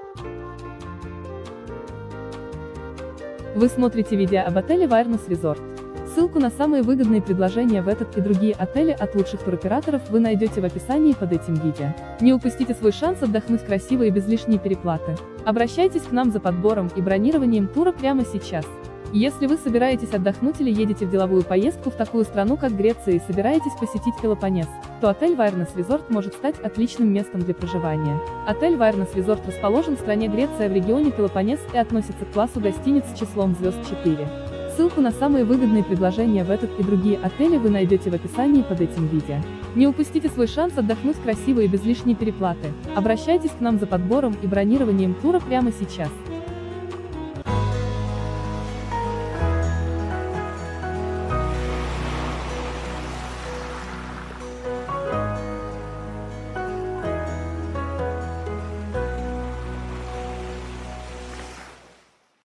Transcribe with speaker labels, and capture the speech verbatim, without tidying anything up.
Speaker 1: Вы смотрите видео об отеле Wilderness Resort. Ссылку на самые выгодные предложения в этот и другие отели от лучших туроператоров вы найдете в описании под этим видео. Не упустите свой шанс отдохнуть красиво и без лишней переплаты. Обращайтесь к нам за подбором и бронированием тура прямо сейчас. Если вы собираетесь отдохнуть или едете в деловую поездку в такую страну, как Греция, и собираетесь посетить Пелопоннес, то отель Wilderness Resort может стать отличным местом для проживания. Отель Wilderness Resort расположен в стране Греция в регионе Пелопоннес и относится к классу гостиниц с числом звезд четыре. Ссылку на самые выгодные предложения в этот и другие отели вы найдете в описании под этим видео. Не упустите свой шанс отдохнуть красиво и без лишней переплаты. Обращайтесь к нам за подбором и бронированием тура прямо сейчас.